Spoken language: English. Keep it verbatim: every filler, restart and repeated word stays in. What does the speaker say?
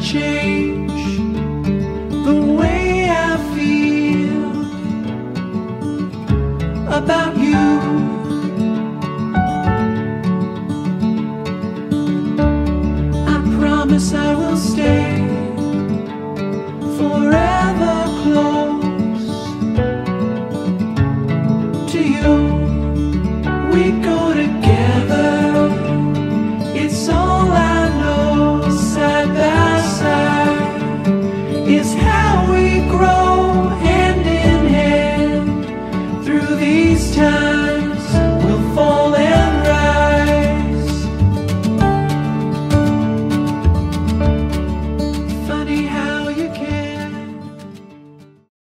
change the way I feel about you. I promise I will stay forever close to you. We go